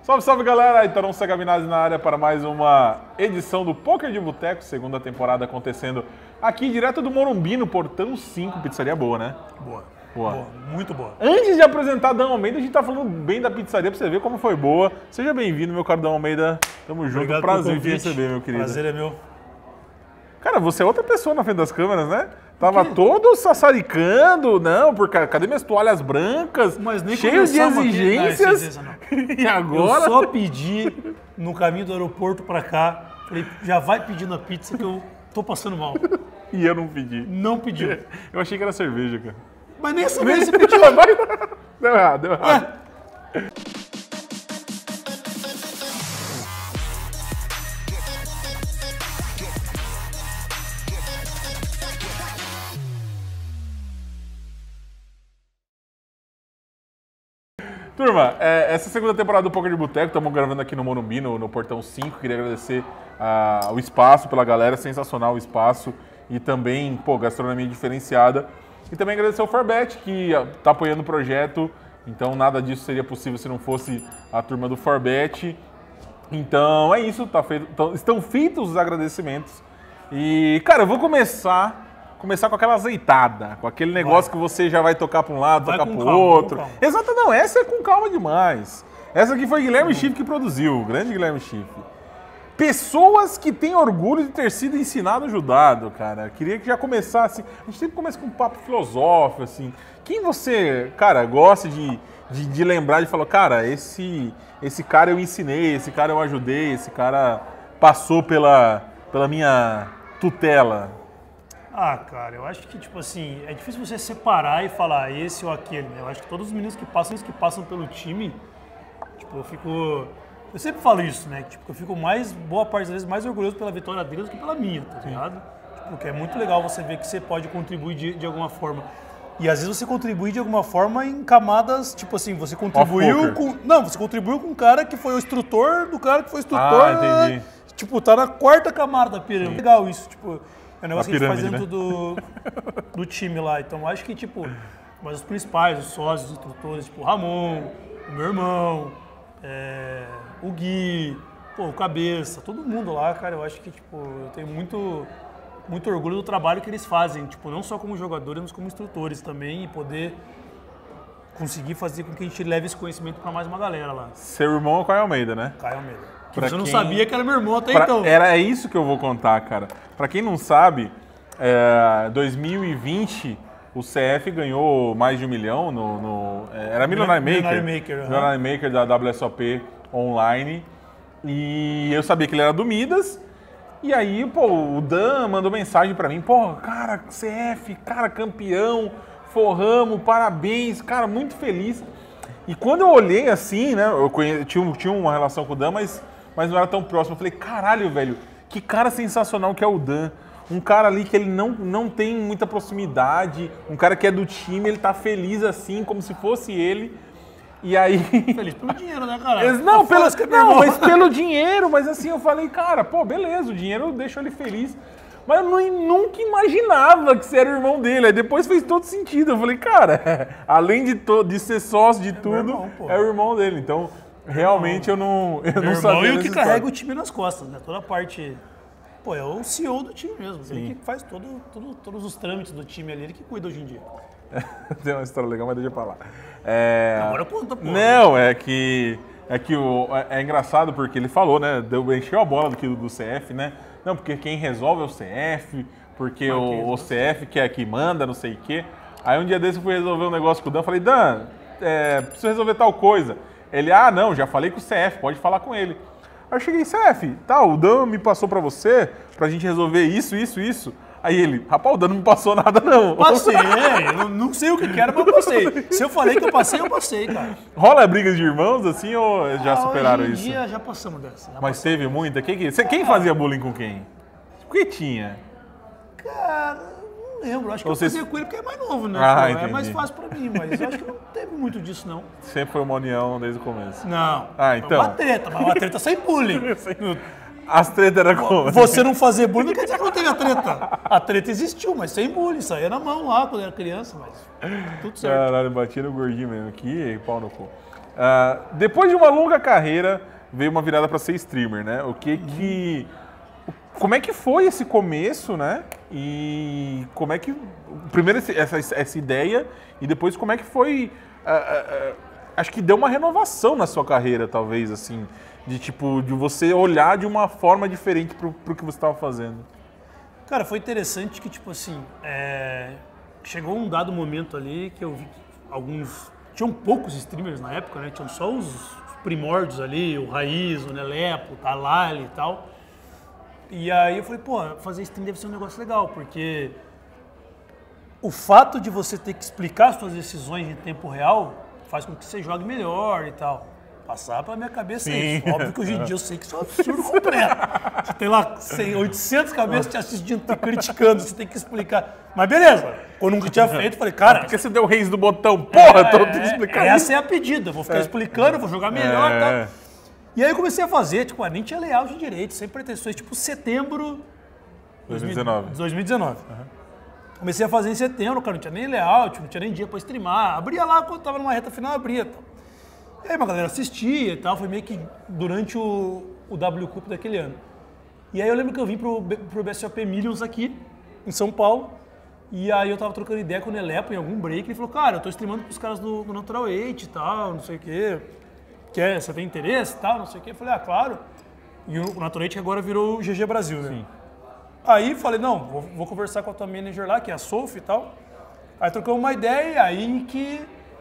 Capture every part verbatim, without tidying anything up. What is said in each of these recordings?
Salve, salve galera! Então, Gabinazzi na área para mais uma edição do Poker de Boteco, segunda temporada acontecendo aqui direto do Morumbi, no Portão cinco. Pizzaria boa, né? Boa. Boa. Boa, muito boa. Antes de apresentar Dan Almeida, a gente tá falando bem da pizzaria pra você ver como foi boa. Seja bem-vindo, meu caro Dan Almeida. Tamo junto. Obrigado Prazer em te receber, meu querido. Prazer é meu. Cara, você é outra pessoa na frente das câmeras, né? Tava todo sassaricando, não, porque cadê minhas toalhas brancas? Mas nem cheio de exigências. Não, não. E agora? Eu só pedi no caminho do aeroporto pra cá. Falei, já vai pedindo a pizza que eu tô passando mal. E eu não pedi. Não pediu. Eu achei que era cerveja, cara. Mas nem essa vez você pediu. Deu errado, deu errado. É. Turma, é, essa segunda temporada do Poker de Boteco, estamos gravando aqui no Morumbi, no, no Portão cinco. Queria agradecer uh, o espaço pela galera, sensacional o espaço. E também, pô, gastronomia diferenciada. E também agradecer ao Forbet, que está apoiando o projeto. Então, nada disso seria possível se não fosse a turma do Forbet. Então, é isso. Tá feito, então, estão feitos os agradecimentos. E, cara, eu vou começar... Começar com aquela azeitada, com aquele negócio vai. Que você já vai tocar para um lado, vai tocar para o outro. Exato, não, essa é com calma demais. Essa aqui foi Guilherme uhum. Schiff que produziu, o grande Guilherme Schiff. Pessoas que têm orgulho de ter sido ensinado, ajudado, cara. Queria que já começasse, a gente sempre começa com um papo filosófico, assim. Quem você, cara, gosta de, de, de lembrar, de falar, cara, esse, esse cara eu ensinei, esse cara eu ajudei, esse cara passou pela, pela minha tutela. Ah, cara, eu acho que, tipo assim, é difícil você separar e falar esse ou aquele, né? Eu acho que todos os meninos que passam, os que passam pelo time, tipo, eu fico... Eu sempre falo isso, né? Tipo, eu fico mais, boa parte das vezes, mais orgulhoso pela vitória deles do que pela minha, tá ligado? Tipo, porque é muito legal você ver que você pode contribuir de, de alguma forma. E às vezes você contribui de alguma forma em camadas, tipo assim, você contribuiu com... Não, você contribuiu com um cara que foi o instrutor do cara que foi o instrutor. Ah, entendi. Tipo, tá na quarta camada da pirâmide. Legal isso, tipo... É um negócio que a gente faz dentro né? do, do time lá. Então, eu acho que, tipo, mas os principais, os sócios, os instrutores, tipo, o Ramon, o meu irmão, é, o Gui, pô, o Cabeça, todo mundo lá, cara, eu acho que, tipo, eu tenho muito, muito orgulho do trabalho que eles fazem, tipo, não só como jogadores, mas como instrutores também, e poder conseguir fazer com que a gente leve esse conhecimento para mais uma galera lá. Seu irmão é o Caio Almeida, né? Caio Almeida. Pra você não quem... sabia que era meu irmão até pra... então. Era isso que eu vou contar, cara. Pra quem não sabe, é... dois mil e vinte o C F ganhou mais de um milhão no... no... Era Millionaire Maker. Millionaire Maker, uhum. Millionaire Maker da W S O P online. E eu sabia que ele era do Midas. E aí, pô, o Dan mandou mensagem pra mim. Pô, cara, C F, cara, campeão, forramos, parabéns. Cara, muito feliz. E quando eu olhei assim, né, eu conhe... tinha, tinha uma relação com o Dan, mas... mas não era tão próximo. Eu falei, caralho, velho, que cara sensacional que é o Dan. Um cara ali que ele não, não tem muita proximidade, um cara que é do time, ele tá feliz assim, como se fosse ele. E aí... Feliz pelo dinheiro, né, cara? Não, pelo... não mas pelo dinheiro, mas assim, eu falei, cara, pô, beleza, o dinheiro deixa ele feliz. Mas eu não, nunca imaginava que você era o irmão dele. Aí depois fez todo sentido. Eu falei, cara, além de, to... de ser sócio de tudo, é, irmão, é o irmão dele. Então... Realmente eu não, eu não sabia. E o que carrega o time nas costas, né? Toda a parte. Pô, é o C E O do time mesmo. Sim. Ele que faz todo, todo, todos os trâmites do time ali, ele que cuida hoje em dia. Tem uma história legal, mas deixa pra lá. É... Agora conta, pô. Não, é que. É que o, é, é engraçado porque ele falou, né? Deu, encheu a bola do, do C F, né? Não, porque quem resolve é o C F, porque ah, o, o C F que é que manda, não sei o quê. Aí um dia desse eu fui resolver um negócio com o Dan, falei, Dan, é, preciso resolver tal coisa. Ele, ah, não, já falei com o C F, pode falar com ele. Aí eu cheguei, C F, tá, o Dan me passou pra você, pra gente resolver isso, isso, isso. Aí ele, rapaz, o Dan não me passou nada, não. Passei, eu não sei o que que era, mas eu passei. Se eu falei que eu passei, eu passei, cara. Rola brigas de irmãos, assim, ou já ah, superaram hoje em isso? dia já passamos dessa. Já mas passamos. Teve muita? Quem, que, quem fazia bullying com quem? O que tinha? Cara... lembro, acho que Vocês... eu fazia com ele porque é mais novo, né? Ah, é mais fácil pra mim, mas eu acho que não teve muito disso, não. Sempre foi uma união desde o começo. Não. Ah, então. Uma treta, mas uma treta sem bullying. As tretas eram como? Você não fazer bullying não quer dizer que não teve a treta. A treta existiu, mas sem bullying. Saía na mão lá quando era criança, mas tudo certo. Caralho, batia no gordinho mesmo. Que pau no cu. Uh, depois de uma longa carreira, veio uma virada para ser streamer, né? O que que... Como é que foi esse começo, né? E como é que... Primeiro essa, essa ideia e depois como é que foi... Uh, uh, uh, acho que deu uma renovação na sua carreira, talvez, assim. De tipo, de você olhar de uma forma diferente pro, pro que você estava fazendo. Cara, foi interessante que, tipo assim, é... chegou um dado momento ali que eu vi que alguns... Tinham poucos streamers na época, né? Tinham só os primórdios ali, o Raiz, o Nelepo, o Talali e tal. E aí eu falei, pô, fazer stream deve ser um negócio legal, porque o fato de você ter que explicar as suas decisões em tempo real faz com que você jogue melhor e tal. Passar pra minha cabeça Sim. isso. Óbvio que hoje em dia eu sei que isso é um absurdo completo. Você tem lá cem, oitocentas cabeças te assistindo, te criticando, você tem que explicar. Mas beleza, quando nunca tinha feito, eu falei, cara... Por que você deu o reis do botão? Porra, é, tô tendo que explicar essa isso. é a pedida, vou ficar é. explicando, vou jogar melhor e é. tal. E aí eu comecei a fazer, tipo, nem tinha layout direito, sem pretensões, tipo setembro... dois mil e dezenove. dois mil e dezenove. Uhum. Comecei a fazer em setembro, cara, não tinha nem layout, não tinha nem dia pra streamar. Abria lá, quando tava numa reta final, abria. Tal. E aí uma galera assistia e tal, foi meio que durante o, o W Cup daquele ano. E aí eu lembro que eu vim pro, pro B S O P Millions aqui, em São Paulo, e aí eu tava trocando ideia com o Nelepo em algum break, ele falou, cara, eu tô streamando pros caras do, do Natural oito e tal, não sei o quê, quer, você tem interesse e tal, não sei o quê. Eu falei, ah, claro. E o Natural oito agora virou o G G Brasil, né? Sim. Aí falei, não, vou, vou conversar com a tua manager lá, que é a Sophie e tal. Aí trocamos uma ideia, aí que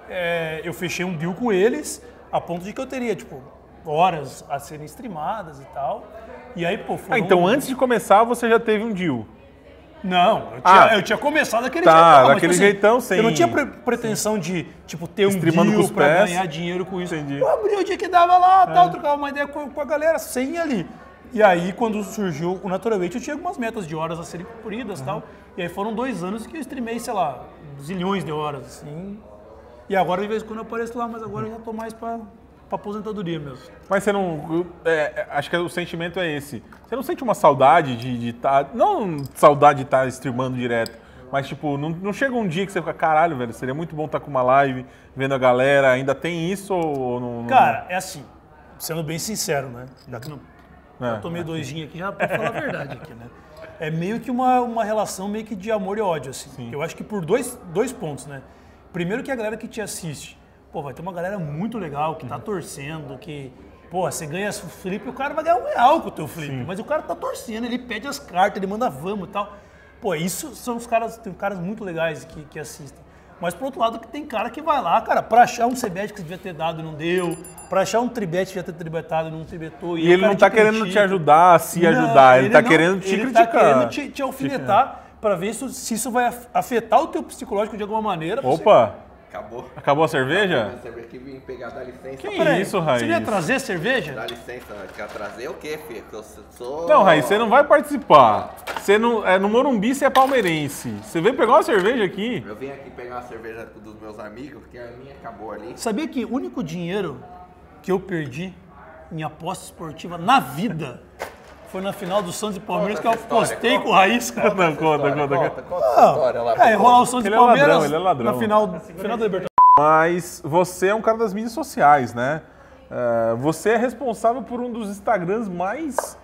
é, eu fechei um deal com eles, a ponto de que eu teria, tipo, horas a serem streamadas e tal. E aí, pô, foram... Ah, então antes de começar você já teve um deal? Não, eu tinha, ah, eu tinha começado daquele tá, jeitão. daquele mas, jeitão, assim, sem... Eu não tinha pre pretensão de, tipo, ter um Streamando deal com os pra pés. ganhar dinheiro com isso. Entendi. Eu abri o dia que dava lá, é. tal, trocava uma ideia com, com a galera, sem ir ali. E aí, quando surgiu o Naturalmente, eu tinha algumas metas de horas a serem cumpridas e uhum. tal. E aí foram dois anos que eu streamei, sei lá, zilhões de horas, assim. E agora, de vez em quando, eu apareço lá, mas agora eu já tô mais pra, pra aposentadoria mesmo. Mas você não... É, acho que o sentimento é esse. Você não sente uma saudade de estar... Tá, não saudade de estar tá streamando direto, mas, tipo, não, não chega um dia que você fica, caralho, velho, seria muito bom estar tá com uma live, vendo a galera. Ainda tem isso ou não... Cara, é assim, sendo bem sincero, né? Já que não... É. Eu tomei dois gin aqui, já pra falar a verdade aqui, né? É meio que uma, uma relação meio que de amor e ódio, assim. Sim. Eu acho que por dois, dois pontos, né? Primeiro que a galera que te assiste, pô, vai ter uma galera muito legal que tá torcendo, que, pô, você ganha o flip e o cara vai ganhar um real com o teu flip. Sim. Mas o cara tá torcendo, ele pede as cartas, ele manda vamos e tal. Pô, isso são os caras, tem caras muito legais que, que assistem. Mas, por outro lado, que tem cara que vai lá, cara, pra achar um C-bet que você devia ter dado e não deu, pra achar um tribet que devia ter tribetado e não tribetou. E, e ele não tá querendo critica. te ajudar, se não, ajudar, ele, ele tá não, querendo te ele criticar. Ele tá querendo te, te alfinetar é. pra ver isso, se isso vai afetar o teu psicológico de alguma maneira. Opa! Você... Acabou. Acabou a cerveja? Acabou a cerveja que vim pegar, dá licença. Que Pera isso, Raiz? Você ia trazer cerveja? Dá licença, quer trazer o quê, filho? Eu sou... Não, Raiz, você não vai participar. Você não, é, no Morumbi você é palmeirense. Você veio pegar uma cerveja aqui? Eu vim aqui pegar uma cerveja dos meus amigos, porque a minha acabou ali. Sabia que o único dinheiro que eu perdi em aposta esportiva na vida foi na final do Santos e Palmeiras, conta que eu apostei com o Raiz, cara. Não, conta, conta, conta. Conta, conta essa história lá. É, rolar o Santos ele e Palmeiras é ladrão, ele é ladrão. na final, final da Libertadores. Mas você é um cara das mídias sociais, né? Uh, você é responsável por um dos Instagrams mais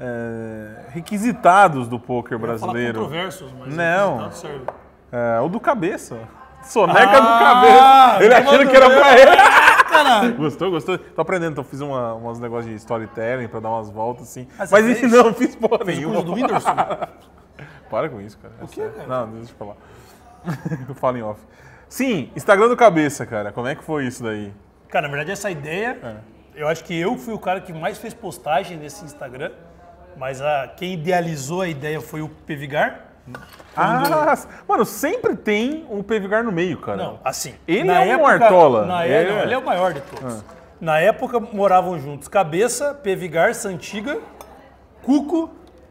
uh, requisitados do poker brasileiro. Falar controversos, mas não. Serve. Uh, o do Cabeça. Soneca ah, do Cabeça. Ele achando que era pra ele. Caralho. Gostou, gostou? Tô aprendendo, então fiz uma, uns negócios de storytelling pra dar umas voltas assim. Ah, mas enfim, não, fiz porra fez nenhuma. do Whindersson? Para com isso, cara. O quê, cara? Não, deixa eu falar. Eu falo em off. Sim, Instagram do Cabeça, cara. Como é que foi isso daí? Cara, na verdade, essa ideia, é. eu acho que eu fui o cara que mais fez postagem nesse Instagram, mas a, quem idealizou a ideia foi o Pevigar. Ah, mano, sempre tem um Pevigar no meio, cara. Não, assim. Ele é época, um artola. Na ele, não, é... ele é o maior de todos. Ah. Na época moravam juntos Cabeça, Pevigar, Santiga, Cuco.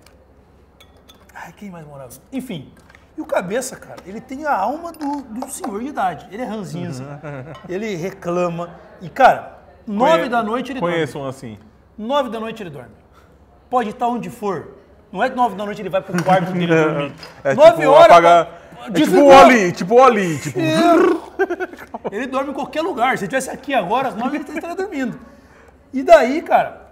Ai, quem mais morava? Enfim. E o Cabeça, cara, ele tem a alma do, do senhor de idade. Ele é ranzinza, ele reclama. E, cara, nove Conhe... da noite ele Conheço dorme. Conheço um assim. Nove da noite ele dorme. Pode estar onde for. Não é que nove da noite ele vai pro quarto dele dormir. É nove tipo, horas... Apagar... É tipo o Oli, tipo o Oli. Tipo... Ele dorme em qualquer lugar. Se ele estivesse aqui agora, às nove ele estaria dormindo. E daí, cara,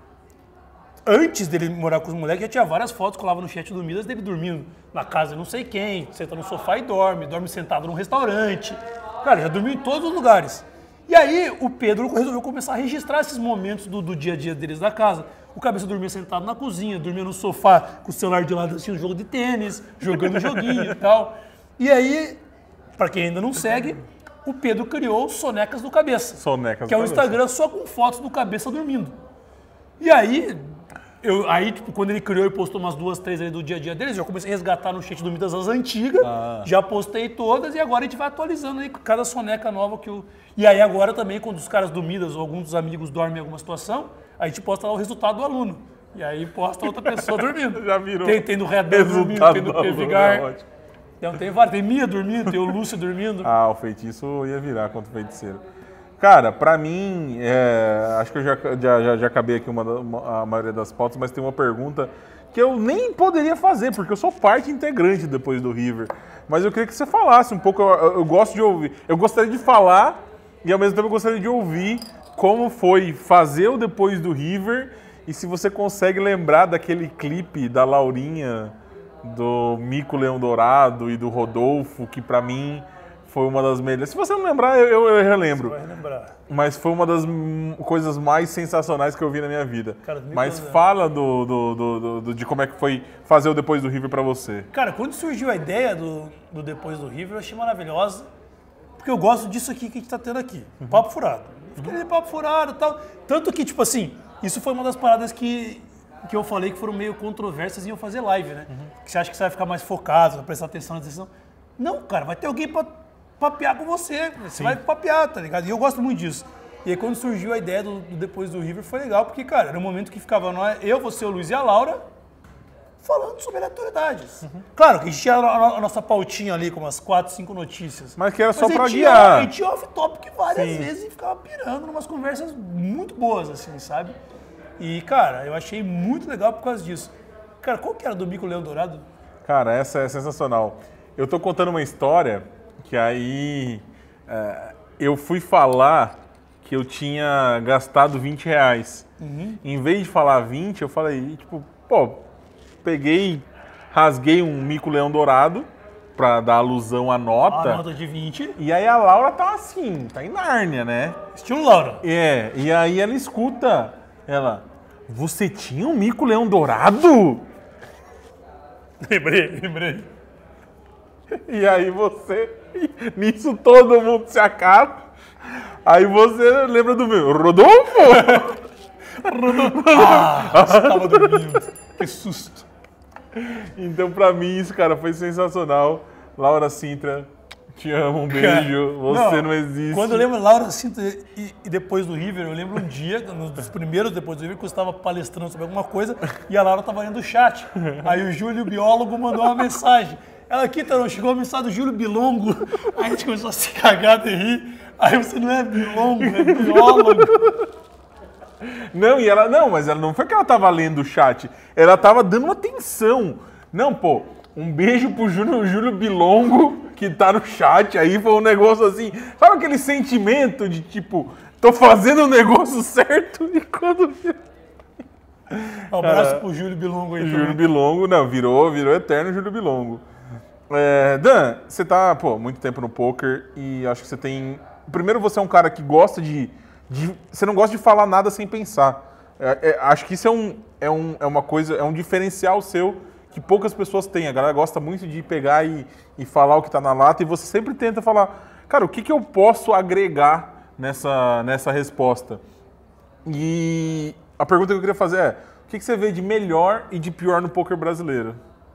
antes dele morar com os moleques, já tinha várias fotos que colava no chat do Midas dele dormindo na casa de não sei quem, senta no sofá e dorme, dorme sentado num restaurante. Cara, já dormiu em todos os lugares. E aí o Pedro resolveu começar a registrar esses momentos do, do dia a dia deles da casa. O Cabeça dormia sentado na cozinha, dormia no sofá com o celular de lado assistindo um jogo de tênis, jogando joguinho e tal. E aí, pra quem ainda não segue, o Pedro criou o Sonecas do Cabeça. Sonecas que é do um Cabeça. Instagram só com fotos do Cabeça dormindo. E aí, eu, aí tipo, quando ele criou e postou umas duas, três ali do dia a dia deles, já comecei a resgatar no chat do Midas as antigas, Ah. já postei todas e agora a gente vai atualizando aí cada soneca nova que o... E aí agora também, quando os caras do Midas ou alguns dos amigos dormem em alguma situação, a gente posta lá o resultado do aluno. E aí posta outra pessoa dormindo. Já virou. Tem, tem do Redan dormindo, Resultado tem do do aluno, Pevigar. é ótimo. Então, tem vários, tem Mia dormindo, tem o Lúcio dormindo. Ah, o feitiço ia virar contra o feiticeiro. Cara, pra mim, é, acho que eu já, já, já, já acabei aqui uma, uma, a maioria das pautas, mas tem uma pergunta que eu nem poderia fazer, porque eu sou parte integrante depois do River. Mas eu queria que você falasse um pouco, eu, eu gosto de ouvir. Eu gostaria de falar e ao mesmo tempo eu gostaria de ouvir como foi fazer o depois do River e se você consegue lembrar daquele clipe da Laurinha, do Mico Leão Dourado e do Rodolfo, que pra mim foi uma das melhores. Se você não lembrar, eu, eu relembro. Vai lembrar. Mas foi uma das hum, coisas mais sensacionais que eu vi na minha vida. Cara, do Mas Mico- fala do, do, do, do- do- de como é que foi fazer o depois do River pra você. Cara, quando surgiu a ideia do, do Depois do River, eu achei maravilhosa. Porque eu gosto disso aqui que a gente tá tendo aqui. Papo furado. Fiquei ali, papo furado e tal. Tanto que, tipo assim, isso foi uma das paradas que, que eu falei que foram meio controversas em eu fazer live, né? Que você acha que você vai ficar mais focado, vai prestar atenção na decisão. Não, cara, vai ter alguém pra papear com você. Você vai papear, tá ligado? E eu gosto muito disso. E aí quando surgiu a ideia do, do Depois do River, foi legal, porque, cara, era um momento que ficava nós, eu, você, o Luiz e a Laura, falando sobre aleatoriedades. Claro que a gente tinha a, a nossa pautinha ali com umas quatro, cinco notícias. Mas que era só a pra gente ia- guiar. A gente ia off-topic várias Sim. vezes e ficava pirando numas conversas muito boas, assim, sabe? E, cara, eu achei muito legal por causa disso. Cara, qual que era do Mico Leão Dourado? Cara, essa é sensacional. Eu tô contando uma história que aí é, eu fui falar que eu tinha gastado vinte reais. Em vez de falar vinte, eu falei, tipo, pô, peguei, rasguei um Mico Leão Dourado pra dar alusão à nota. A nota de vinte. E aí a Laura tá assim, tá em Nárnia, né? Estilo Laura. É, e aí ela escuta, ela, você tinha um Mico Leão Dourado? Lembrei, lembrei. E aí você, nisso todo mundo se acaba. Aí você lembra do meu, Rodolfo? Ah, você tava dormindo. Que susto. Então pra mim isso, cara, foi sensacional. Laura Sintra, te amo, um beijo, você não, existe. Quando eu lembro Laura Sintra e, e depois do River, eu lembro um dia, um dos primeiros depois do River, que eu estava palestrando sobre alguma coisa e a Laura estava lendo o chat. Aí o Júlio, biólogo, mandou uma mensagem. Ela aqui, Tarão, chegou a mensagem do Júlio Bilongo. Aí a gente começou a se cagar de rir. Aí você não é bilongo, é biólogo. Não, e ela, não, mas ela não foi que ela tava lendo o chat, ela tava dando uma atenção. Não, pô, um beijo pro Júlio, Júlio Bilongo, que tá no chat aí, foi um negócio assim, sabe aquele sentimento de tipo, tô fazendo o negócio certo e quando... Um abraço pro Júlio Bilongo aí Júlio também. Bilongo, não, virou, virou eterno Júlio Bilongo. É, Dan, você tá, pô, muito tempo no poker e acho que você tem... Primeiro, você é um cara que gosta de... de você não gosta de falar nada sem pensar. É, é, acho que isso é, um, é, um, é uma coisa, é um diferencial seu que poucas pessoas têm. A galera gosta muito de pegar e, e falar o que tá na lata e você sempre tenta falar, cara, o que, que eu posso agregar nessa, nessa resposta? E a pergunta que eu queria fazer é, o que, que você vê de melhor e de pior no poker brasileiro?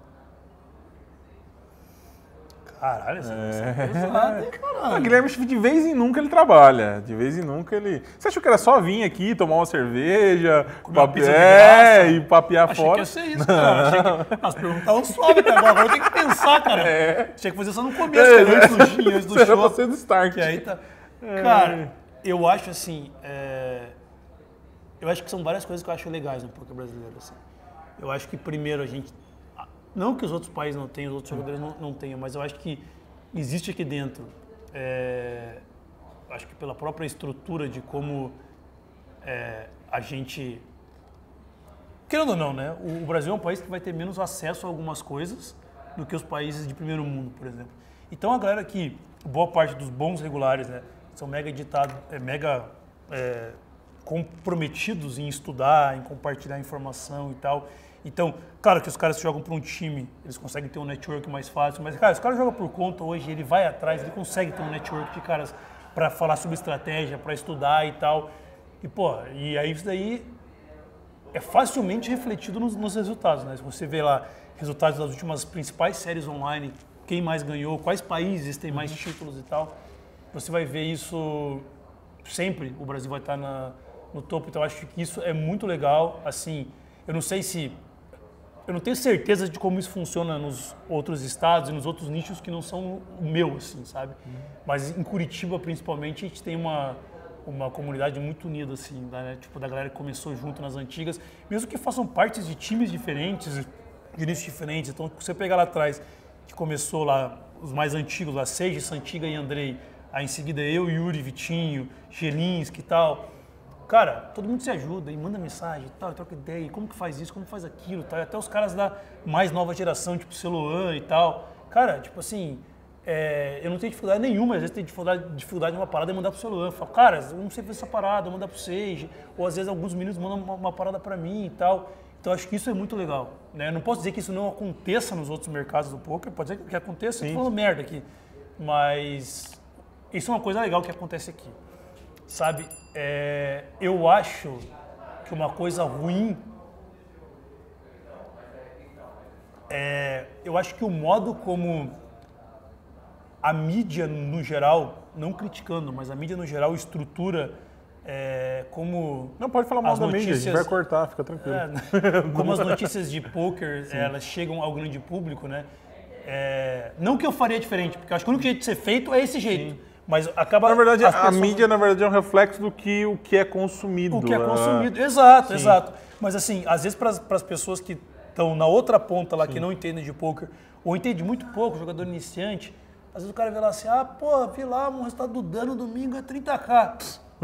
Caralho, essa é pesada, hein, Ah, caralho. Guilherme Schiff, de vez em nunca ele trabalha. De vez em nunca ele. Você achou que era só vir aqui, tomar uma cerveja, Comer uma pape... pizza de é, graça? e papear Achei fora? que ia ser isso, cara. Achei que... As perguntas estavam suaves até agora. Agora eu tenho que pensar, cara. É. Tinha que fazer só no começo, cara, antes do gin, antes do Isso era show. pra ser do start. Que aí tá... Cara, eu acho assim... é, Eu acho que são várias coisas que eu acho legais no poker brasileiro. Assim. Eu acho que primeiro a gente... Não que os outros países não tenham, os outros jogadores não, não tenham, mas eu acho que existe aqui dentro é, acho que pela própria estrutura de como é, a gente... Querendo ou não, né? O Brasil é um país que vai ter menos acesso a algumas coisas do que os países de primeiro mundo, por exemplo. Então a galera que, boa parte dos bons regulares, né, são mega editados, é, mega é, comprometidos em estudar, em compartilhar informação e tal. Então, claro que os caras que jogam para um time, eles conseguem ter um network mais fácil, mas, cara, se o cara joga por conta hoje, ele vai atrás, ele consegue ter um network de caras para falar sobre estratégia, para estudar e tal. E, pô, e aí isso daí é facilmente refletido nos, nos resultados, né? Se você vê lá resultados das últimas principais séries online, quem mais ganhou, quais países têm mais títulos e tal, você vai ver isso sempre, o Brasil vai estar na, no topo, então eu acho que isso é muito legal, assim, eu não sei se, eu não tenho certeza de como isso funciona nos outros estados e nos outros nichos que não são o meu, assim, sabe? Uhum. Mas em Curitiba, principalmente, a gente tem uma, uma comunidade muito unida, assim, né? Tipo, da galera que começou junto nas antigas, mesmo que façam partes de times diferentes, de nichos diferentes, então você pegar lá atrás, que começou lá, os mais antigos, lá, Seiji, Santiga e Andrei, aí em seguida eu, Yuri, Vitinho, Gelinski e tal. Cara, todo mundo se ajuda e manda mensagem e tal, e troca ideia, e como que faz isso, como faz aquilo, tal. E até os caras da mais nova geração, tipo Celoan e tal. Cara, tipo assim, é, eu não tenho dificuldade nenhuma, às vezes tenho dificuldade, dificuldade em uma parada e mandar pro Celoan. Falo, cara, eu não sei fazer essa parada, mandar pro Seiji. Ou às vezes alguns meninos mandam uma, uma parada pra mim e tal. Então acho que isso é muito legal, né? Não posso dizer que isso não aconteça nos outros mercados do poker, pode ser que aconteça, eu tô falando merda aqui. Mas isso é uma coisa legal que acontece aqui. Sabe, é, eu acho que uma coisa ruim é, eu acho que o modo como a mídia no geral, não criticando, mas a mídia no geral estrutura é, como não pode falar mal as da mídia, notícias, a gente vai cortar, fica tranquilo. É, como as notícias de poker elas chegam ao grande público, né? É, não que eu faria diferente, porque eu acho que o único jeito de ser feito é esse jeito. Sim. Mas acaba... Na verdade, as a pessoas... mídia, na verdade, é um reflexo do que o que é consumido. O que é né? consumido, exato, Sim. exato. Mas assim, às vezes para as pessoas que estão na outra ponta lá, Sim. que não entendem de poker, ou entendem muito pouco, jogador iniciante, às vezes o cara vê lá assim, ah, pô, vi lá, um resultado do dano domingo é trinta k.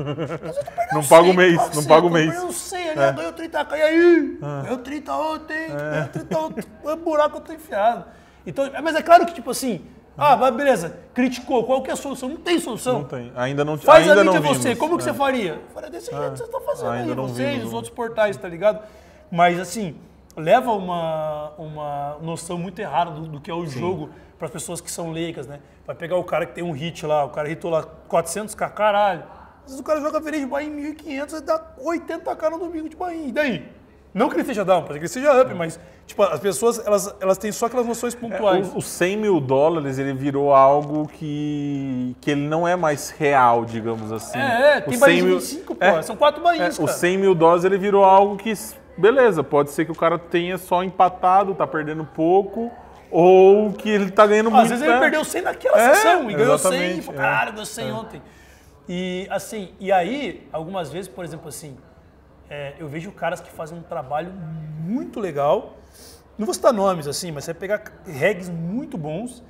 Não paga o mês, não paga o mês. Eu sei, ali, é. ganhou trinta k, e aí? Ah. Ganhou trinta ontem, é. ganhou trinta ontem, o buraco eu tô enfiado. Então, mas é claro que, tipo assim, ah, mas beleza, criticou, qual que é a solução? Não tem solução. Não tem, ainda não Faz ainda a mídia não você, vimos. como que é. você faria? Eu faria desse jeito é. que vocês estão fazendo ainda aí, vocês, vimos, os outros portais, tá ligado? Mas assim, leva uma, uma noção muito errada do, do que é o Sim. jogo para as pessoas que são leigas, né? Vai pegar o cara que tem um hit lá, o cara hitou lá quatrocentos k, caralho. Às vezes o cara joga Verei de Bahia em mil e quinhentos e dá oitenta k no domingo de Bahia. E daí? Não que ele seja down, pode que ele seja up, mas tipo, as pessoas elas, elas têm só aquelas noções pontuais. É, os cem mil dólares ele virou algo que, que ele não é mais real, digamos assim. É, é tem Bahia de vinte e cinco, pô, é, são quatro Bahias, é, cara. Os cem mil dólares ele virou algo que, beleza, pode ser que o cara tenha só empatado, tá perdendo pouco, ou que ele tá ganhando Às muito. Às vezes né? ele perdeu cem naquela é, sessão e ganhou cem, e falou, é, caralho, ganhou cem é. ontem. E assim, e aí, algumas vezes, por exemplo assim, É, eu vejo caras que fazem um trabalho muito legal. Não vou citar nomes assim, mas você vai pegar regs muito bons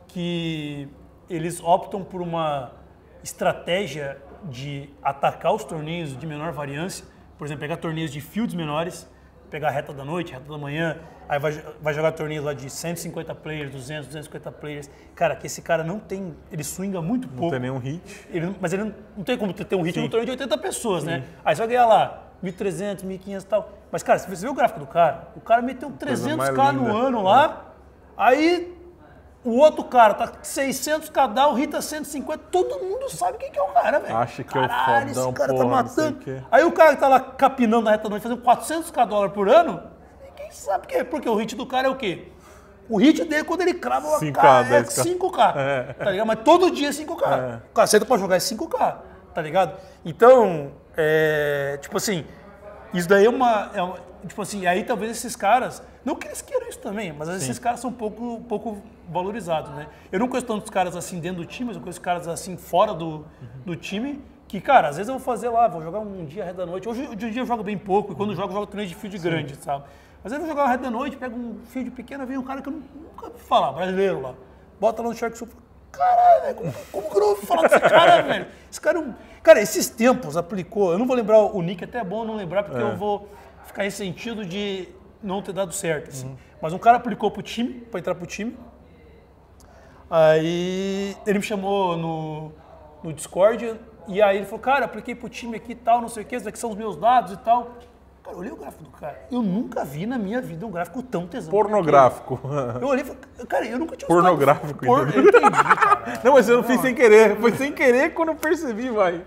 que eles optam por uma estratégia de atacar os torneios de menor variância. Por exemplo, pegar torneios de fields menores, pegar a reta da noite, reta da manhã, aí vai, vai jogar torneios lá de cento e cinquenta players, duzentos, duzentos e cinquenta players. Cara, que esse cara não tem, ele swinga muito pouco. Não tem nenhum hit. Ele, mas ele não, não tem como ter um hit no torneio de oitenta pessoas, Sim. né? Aí você vai ganhar lá mil e trezentos, mil e quinhentos e tal. Mas, cara, se você vê o gráfico do cara, o cara meteu trezentos k no ano lá, aí o outro cara tá seiscentos k down, o hit tá cento e cinquenta, todo mundo sabe quem que é o cara, velho. Acha que Caralho, é o fodão, esse cara porra, tá matando. Aí o cara que tá lá capinando na reta da noite, fazendo quatrocentos k dólar por ano, ninguém sabe o que é, porque o hit do cara é o quê? O hit dele, quando ele crava uma cara, é cinco k, é. tá ligado? Mas todo dia é cinco k. É. O caceta pra jogar é cinco k, tá ligado? Então, é, tipo assim, isso daí é uma, é uma... Tipo assim, aí talvez esses caras... Não que eles queiram isso também, mas Sim. esses caras são pouco, pouco valorizados, né? Eu não conheço tantos caras assim dentro do time, mas eu conheço caras assim fora do, uhum. do time, que, cara, às vezes eu vou fazer lá, vou jogar um dia, reta da noite. Hoje, hoje em dia eu jogo bem pouco, e quando eu jogo, eu jogo torneio de field Sim. grande, sabe? Às vezes eu vou jogar uma reta da noite, pego um field pequeno, vem um cara que eu nunca vi falar, brasileiro lá. Bota lá no Shark Sul, caralho, velho, como, como que eu não ouvi falar desse cara, velho? Esse cara, cara, esses tempos aplicou, eu não vou lembrar o nick, até é bom não lembrar, porque é. eu vou ficar ressentido de não ter dado certo, assim. Uhum. Mas um cara aplicou pro time, pra entrar pro time, aí ele me chamou no, no Discord, e aí ele falou, cara, apliquei pro time aqui e tal, não sei o que, esses aqui são os meus dados e tal. Cara, eu olhei o gráfico do cara. Eu nunca vi na minha vida um gráfico tão tesão. Pornográfico. Eu olhei e falei, cara, eu nunca tinha Pornográfico. Por... Eu entendi, cara. Não, mas eu não, não fiz sem querer. Foi sem querer quando eu percebi, vai.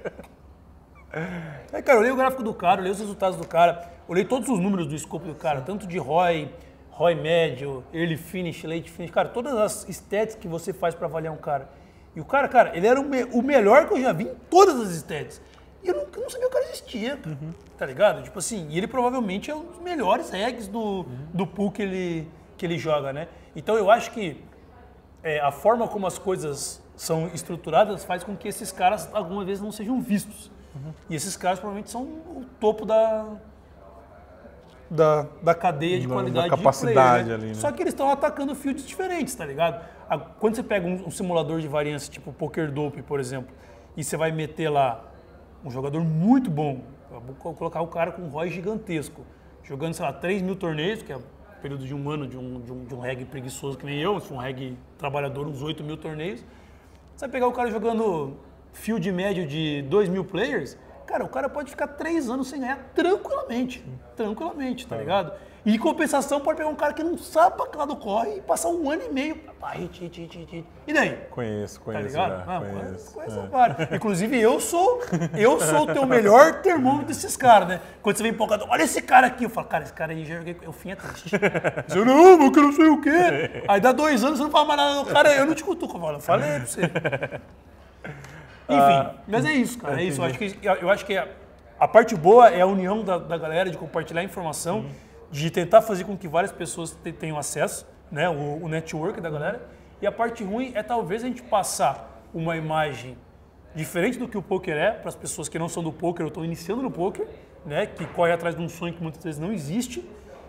Aí, cara, eu olhei o gráfico do cara, olhei os resultados do cara, olhei todos os números do scope do cara, tanto de R O I, R O I médio, early finish, late finish, cara, todas as stats que você faz pra avaliar um cara. E o cara, cara, ele era o, me o melhor que eu já vi em todas as stats. E eu não, eu não sabia que o cara existia, cara, uhum. tá ligado? Tipo assim, e ele provavelmente é um dos melhores regs do, uhum. do pool que ele, que ele joga, né? Então eu acho que é, a forma como as coisas são estruturadas faz com que esses caras alguma vez não sejam vistos. Uhum. E esses caras provavelmente são o topo da, da, da cadeia de da, qualidade da capacidade de player, né? ali, né? Só que eles estão atacando fields diferentes, tá ligado? Quando você pega um, um simulador de variância, tipo PokerDope, por exemplo, e você vai meter lá um jogador muito bom, vou colocar o cara com um R O I gigantesco, jogando, sei lá, três mil torneios, que é um período de um ano de um, de um, de um reg preguiçoso que nem eu, se for um reg trabalhador, uns oito mil torneios. Você vai pegar o cara jogando field médio de dois mil players, cara, o cara pode ficar três anos sem ganhar tranquilamente, tranquilamente, tá ligado? E em compensação pode pegar um cara que não sabe pra que lado corre e passar um ano e meio, pá, hit, hit, hit, hit. E daí? Conheço, conheço. Tá ligado? Já, não, conheço. Conheço, é. Inclusive eu sou, eu sou o teu melhor termômetro desses caras, né? Quando você vem empolgado, olha esse cara aqui, eu falo, cara, esse cara aí já joguei, o fim é triste. Eu não, mas eu não sei o quê. Aí dá dois anos, você não fala mais nada, cara, eu não te cutuco, eu falo, eu falei pra você. Enfim, ah, mas é isso, cara, é isso. Eu acho que, eu acho que a, a parte boa é a união da, da galera, de compartilhar informação, uhum. de tentar fazer com que várias pessoas tenham acesso, né, o, o network da galera. E a parte ruim é talvez a gente passar uma imagem diferente do que o poker é, para as pessoas que não são do poker ou estão iniciando no poker, né, que correm atrás de um sonho que muitas vezes não existe.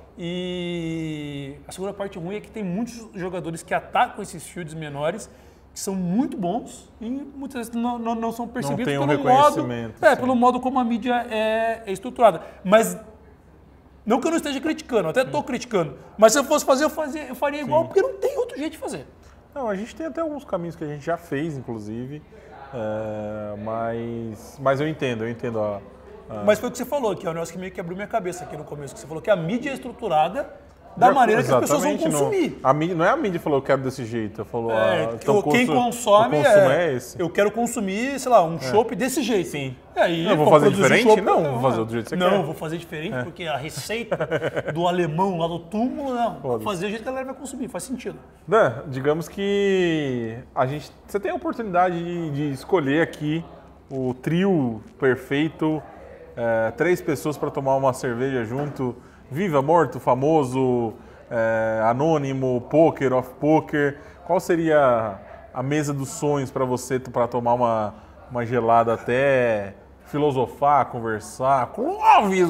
E a segunda parte ruim é que tem muitos jogadores que atacam esses fields menores, que são muito bons e muitas vezes não, não, não são percebidos não tem um pelo, reconhecimento, modo, é, pelo modo como a mídia é, é estruturada. Mas não que eu não esteja criticando, eu até estou criticando, mas se eu fosse fazer, eu, fazia, eu faria igual, Sim. porque não tem outro jeito de fazer. Não, a gente tem até alguns caminhos que a gente já fez, inclusive, é, mas, mas eu entendo, eu entendo a, a... Mas foi o que você falou, que é um negócio que meio que abriu minha cabeça aqui no começo, que você falou que a mídia é estruturada da maneira que as pessoas vão consumir. Não, a mídia, não é a mídia que falou, eu quero desse jeito. Falou, é, ah, então quem curso, consome é, é, esse. Eu quero consumir, sei lá, um é. chopp desse jeito. Sim. E aí, não, vou fazer diferente? Chopp, não, não, vou fazer do jeito que você não, quer. Não, vou fazer diferente, é. porque a receita do alemão lá do túmulo, não. Vou fazer do jeito que a galera vai consumir, faz sentido. Dan, digamos que a gente, você tem a oportunidade de, de escolher aqui o trio perfeito, é, três pessoas para tomar uma cerveja junto, viva, morto, famoso... É, anônimo, poker, off-poker, qual seria a mesa dos sonhos para você, para tomar uma, uma gelada até filosofar, conversar? Clóvis,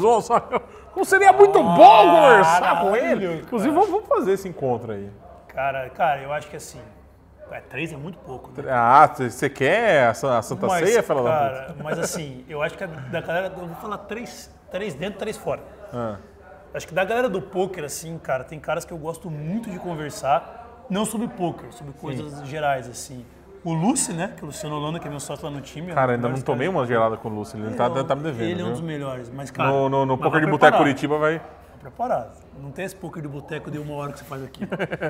não seria muito ah, bom conversar caralho, com ele? Inclusive, vamos, vamos fazer esse encontro aí. Cara, cara, eu acho que assim, é, três é muito pouco, né? Ah, você quer a Santa mas, Ceia, fala cara, da puta? Mas assim, eu acho que a, da galera, eu vou falar três, três dentro, três fora. Ah. Acho que da galera do poker, assim, cara, tem caras que eu gosto muito de conversar, não sobre poker, sobre coisas Sim. gerais, assim. O Lucy, né, que é o Luciano Holanda, que é meu sócio lá no time. Cara, é ainda não tomei uma gelada com o Lucy, ele, ele tá, tá me devendo. Ele é um viu? dos melhores, mas, cara... No, no, no poker de boteco Curitiba vai... Tá preparado. Não tem esse poker de boteco de uma hora que você faz aqui.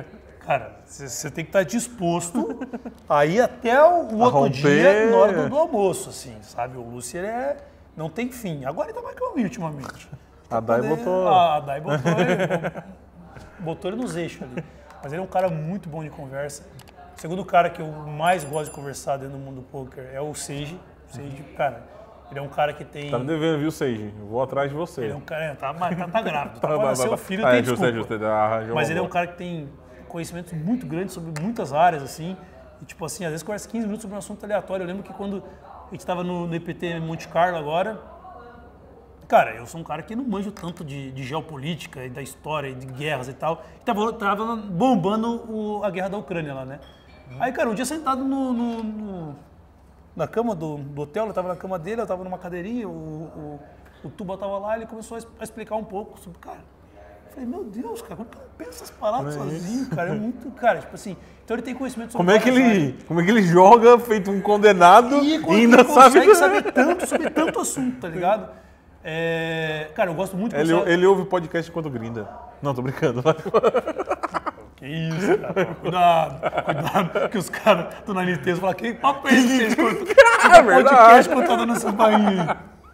Cara, você tem que estar disposto a ir até o outro romper... dia, na hora do, do almoço, assim, sabe? O Lucy, ele é... não tem fim. Agora ele tá mais calminho ultimamente. A Dai poder... botou... Ah, a Dai botou ele, botou ele nos eixos ali. Mas ele é um cara muito bom de conversa. O segundo cara que eu mais gosto de conversar dentro do mundo do poker é o Seiji. O Seiji, cara, ele é um cara que tem... Tá me devendo, viu, Seiji? Eu vou atrás de você. Ele é um cara... É, tá, tá, tá grávido. Tá, tá, tá, seu tá, filho ah, tem é justo, é justo, é Mas ele é um cara que tem conhecimentos muito grandes sobre muitas áreas, assim. E, tipo assim, às vezes conversa quinze minutos sobre um assunto aleatório. Eu lembro que quando a gente tava no, no E P T Monte Carlo agora... Cara, eu sou um cara que não manjo tanto de, de geopolítica e da história e de guerras e tal. E tava, tava bombando o, a guerra da Ucrânia lá, né? Aí, cara, um dia sentado no, no- no- na cama do, do hotel, eu tava na cama dele, eu tava numa cadeirinha, o, o, o Tuba tava lá, ele começou a es- a explicar um pouco sobre, cara, eu falei, meu Deus, cara, como que eu não penso essas paradas Não é sozinho, cara? É muito, cara, tipo assim, então ele tem conhecimento sobre Como é, que várias ele, áreas. como é que ele joga feito um condenado E, e ainda ele sabe... consegue saber tanto sobre tanto assunto, tá ligado? É, cara, eu gosto muito de Ele, conversar- ele ouve podcast enquanto grinda. Não, tô brincando. Que isso, cara. Cuidado, cuidado, que os caras do Nanitês falam, que papo é esse que eles escutam? É verdade. Podcast quando tá dando essas bainhas.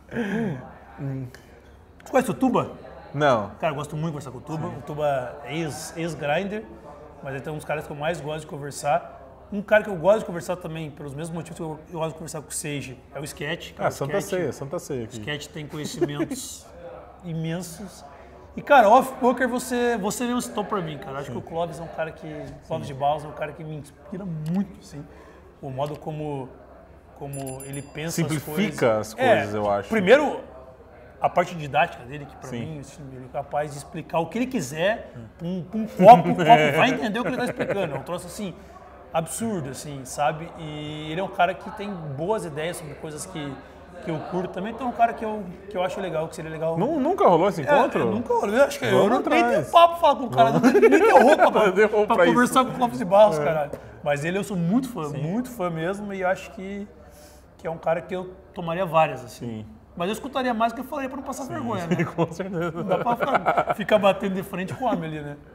Você conhece o Tuba? Não. Cara, eu gosto muito de conversar com o Tuba. O Tuba é ex- ex-grinder, mas ele tem uns caras que eu mais gosto de conversar. Um cara que eu gosto de conversar também, pelos mesmos motivos que eu, eu gosto de conversar com o Sage, é o Sketch. Cara, Ah, o Santa Sketch- Ceia, Santa Ceia O aqui. Sketch tem conhecimentos imensos. E, cara, off-poker você, você mesmo citou pra mim, cara. Acho que o Clóvis é um cara que... Clóvis de Baus é um cara que me inspira muito, assim. O modo como, como ele pensa Simplifica as as coisas. coisas, eu acho. Primeiro, a parte didática dele, que pra Sim. mim, assim, ele é capaz de explicar o que ele quiser pra um, pra um copo, o copo vai entender o que ele tá explicando. É um troço, assim, absurdo, assim, sabe? E ele é um cara que tem boas ideias sobre coisas que, que eu curto também. Então é um cara que eu, que eu acho legal, que seria legal... Nu- Nunca rolou esse É, encontro? eu nunca olhei, acho que eu Vamos não nem atrás. tenho papo pra falar com o cara, nem nem tenho roupa pra, Deu roupa pra pra conversar isso. com o Clóvis de Barros, caralho. Mas ele eu sou muito fã, muito fã mesmo, e acho que, que é um cara que eu tomaria várias, assim. Sim. Mas eu escutaria mais do que eu falaria pra não passar vergonha, né? Com certeza. Não dá pra ficar, ficar batendo de frente com o homem ali, né?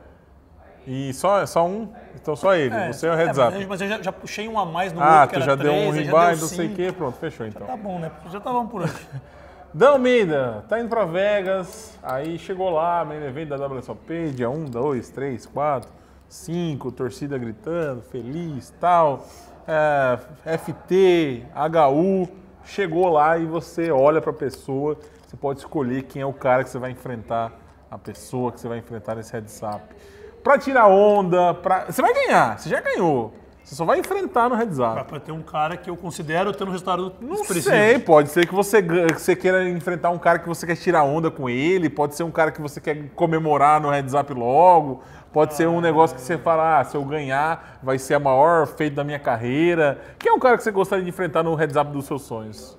E só, só um? Então só ele, você é o é, heads mas up. eu- Mas eu já, já puxei um a mais no Ah, outro, que tu era já deu três, um aí já ribai, deu não sei o cinco. quê, pronto, fechou então. Tá bom, né? Já tá bom por hoje. Dan Almeida, tá indo pra Vegas, aí chegou lá, main event da W S O P, dia um, dois, três, quatro, cinco, torcida gritando, feliz, tal, é, F T, H U, chegou lá e você olha pra pessoa, você pode escolher quem é o cara que você vai enfrentar, a pessoa que você vai enfrentar nesse heads up. Pra tirar onda, pra... você vai ganhar, você já ganhou, você só vai enfrentar no heads up. Pra ter um cara que eu considero tendo um resultado Não expressivo. sei, pode ser que você, gan- que você queira enfrentar um cara que você quer tirar onda com ele, pode ser um cara que você quer comemorar no heads up logo, pode ser um negócio que você fala, ah, se eu ganhar vai ser a maior feito da minha carreira. Quem é um cara que você gostaria de enfrentar no heads up dos seus sonhos?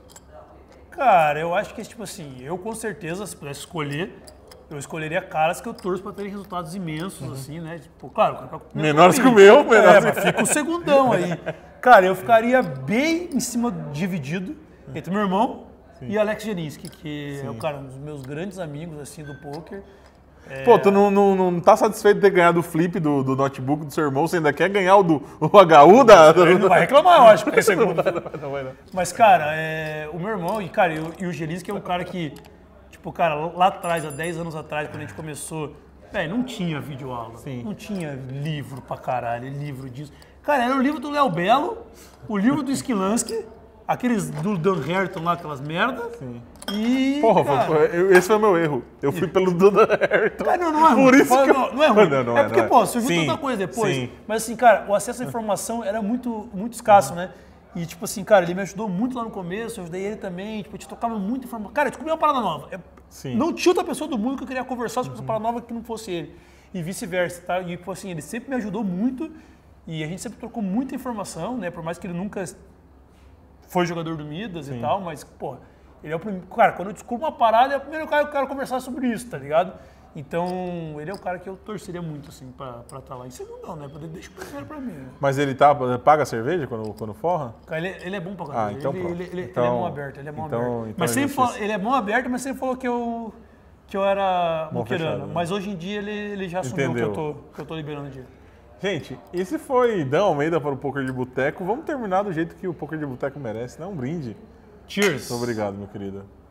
Cara, eu acho que, tipo assim, eu com certeza, se pudesse escolher, eu escolheria caras que eu torço pra terem resultados imensos, assim, né? Tipo, claro, pra- Menores que o meu, É, menores mas fica o segundão aí. Cara, eu ficaria bem em cima, dividido, entre meu irmão e Alex Janiski, que é o cara, um dos meus grandes amigos, assim, do poker. Pô, tu não, não, não tá satisfeito de ter ganhado o flip do, do notebook do seu irmão, você ainda quer ganhar o do o H U da... Ele não vai reclamar, eu acho, que é segundo. Não vai não. Mas, cara, é, o meu irmão e, cara, eu, e o Gelinski é um cara que, tipo, cara, lá atrás, há dez anos atrás, quando a gente começou, velho, não tinha videoaula. Sim. Não tinha livro pra caralho, livro disso. Cara, era o livro do Léo Belo, o livro do Skilansky, aqueles do Dan Herton lá, aquelas merdas. Sim. E. Porra, cara, foi- eu- esse foi o meu erro. Eu fui pelo Duda Ayrton. Cara, não, não é ruim. Por isso Fala, que eu- não, não é ruim. Não, não é é, porque, não é. pô, surgiu Sim, tanta coisa depois. sim. Mas assim, cara, o acesso à informação era muito, muito escasso, né? E tipo assim, cara, ele me ajudou muito lá no começo, eu ajudei ele também, tipo, a gente tocava muita informação. Cara, eu descobri uma parada nova. É- Sim. Não tinha outra pessoa do mundo que eu queria conversar sobre essa parada nova que não fosse ele. E vice-versa, tá? E tipo assim, ele sempre me ajudou muito e a gente sempre trocou muita informação, né? Por mais que ele nunca foi jogador do Midas e tal, mas, pô, ele é o primeiro. Cara, quando eu descubro uma parada, é o primeiro cara que eu quero conversar sobre isso, tá ligado? Então, ele é o cara que eu torceria muito, assim, pra estar lá. Em segundo não, né? Deixa o primeiro pra mim. Né? Mas ele tá, paga a cerveja quando, quando forra? Cara, ele, ele é bom pra Ah, caralho. então ele, pronto. ele, ele, Então- ele é mão aberta, ele é mão então- aberta. então mas é sempre justiça. fala, ele é mão aberta, mas sempre falou que eu, que eu era Mão muquirano. fechada, né? Mas hoje em dia ele, ele já assumiu que Entendeu. eu, tô, que eu tô liberando dia. Gente, esse foi Dan Almeida para o Poker de Boteco. Vamos terminar do jeito que o Poker de Boteco merece, né? Um brinde. Cheers! Muito obrigado, meu querido.